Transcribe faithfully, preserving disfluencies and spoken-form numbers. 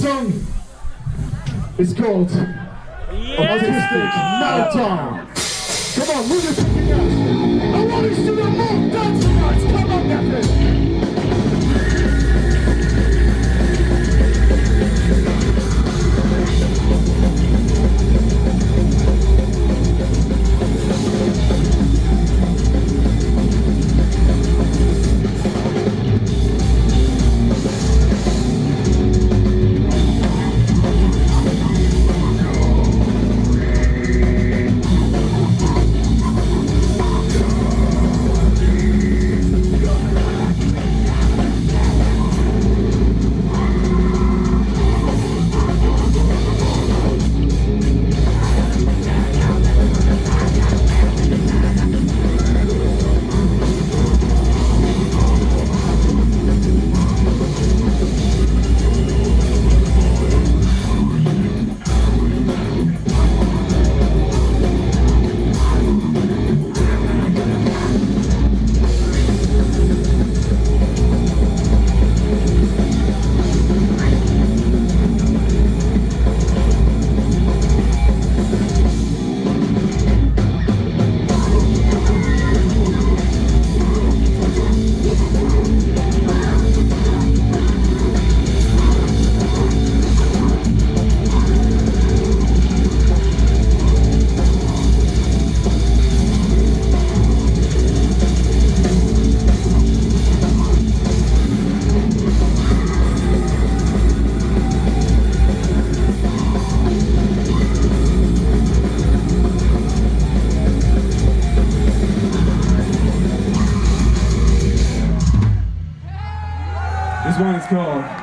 song is called Autistic Meltdown. Come on, move your fucking ass. I want to see the more dancing guys. Come on, Nathan. This one is called